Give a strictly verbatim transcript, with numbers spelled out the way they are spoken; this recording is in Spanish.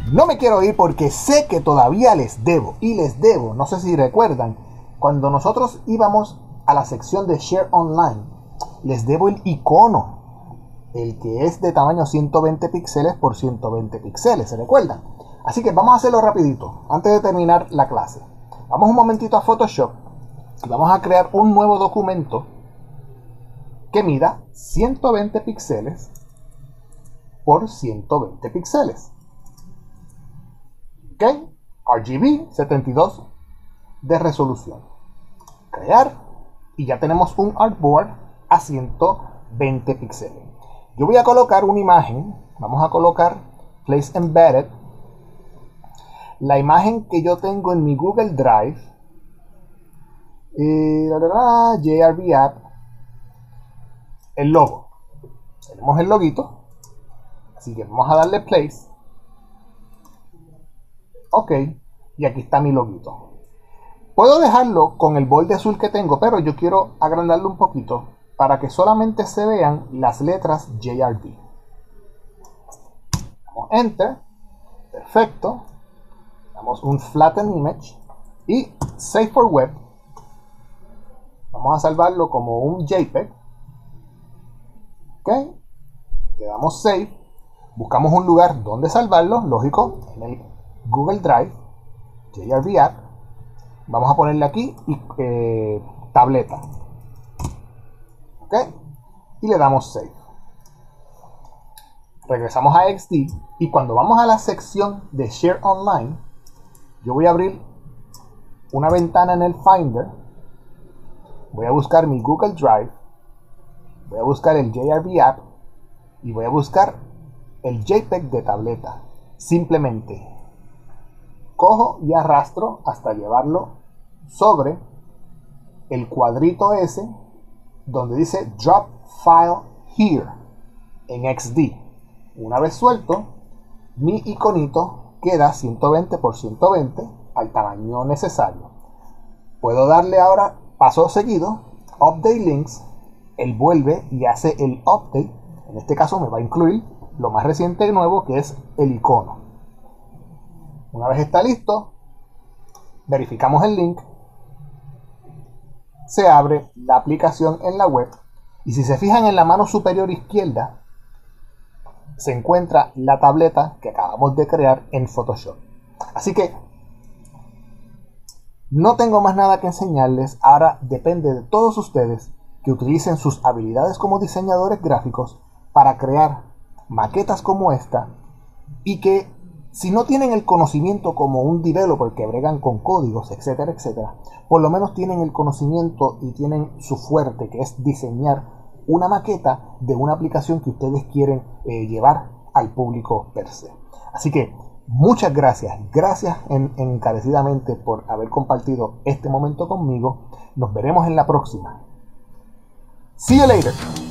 No me quiero ir porque sé que todavía les debo, y les debo, no sé si recuerdan, cuando nosotros íbamos a la sección de Share Online, les debo el icono, el que es de tamaño ciento veinte píxeles por ciento veinte píxeles, ¿se recuerdan? Así que vamos a hacerlo rapidito, antes de terminar la clase. Vamos un momentito a Photoshop y vamos a crear un nuevo documento que mida ciento veinte píxeles por ciento veinte píxeles. ¿Ok? R G B setenta y dos de resolución. Crear. Y ya tenemos un artboard a ciento veinte píxeles. Yo voy a colocar una imagen. Vamos a colocar Place Embedded. La imagen que yo tengo en mi Google Drive. Eh, la, la, la, J R B App. El logo. Tenemos el loguito. Así que vamos a darle Place. Ok, y aquí está mi loguito. Puedo dejarlo con el borde azul que tengo, pero yo quiero agrandarlo un poquito para que solamente se vean las letras J R B. Damos Enter. Perfecto. Damos un Flatten Image y Save for Web. Vamos a salvarlo como un JPEG. Ok. Le damos Save. Buscamos un lugar donde salvarlo, lógico, en el Google Drive, J R B App. Vamos a ponerle aquí y, eh, tableta. Ok. Y le damos Save. Regresamos a X D. Y cuando vamos a la sección de Share Online, yo voy a abrir una ventana en el Finder. Voy a buscar mi Google Drive. Voy a buscar el J R B App. Y voy a buscar el JPEG de tableta. Simplemente cojo y arrastro hasta llevarlo sobre el cuadrito ese donde dice Drop File Here en X D. Una vez suelto, mi iconito queda ciento veinte por ciento veinte al tamaño necesario. Puedo darle ahora paso seguido, Update Links. Él vuelve y hace el update. En este caso me va a incluir lo más reciente y nuevo, que es el icono. Una vez está listo, verificamos el link, se abre la aplicación en la web y si se fijan en la mano superior izquierda se encuentra la tableta que acabamos de crear en Photoshop. Así que no tengo más nada que enseñarles. Ahora depende de todos ustedes que utilicen sus habilidades como diseñadores gráficos para crear maquetas como esta, y que si no tienen el conocimiento como un developer que bregan con códigos, etcétera, etcétera, por lo menos tienen el conocimiento y tienen su fuerte, que es diseñar una maqueta de una aplicación que ustedes quieren eh, llevar al público per se. Así que muchas gracias, gracias en, encarecidamente por haber compartido este momento conmigo. Nos veremos en la próxima. See you later.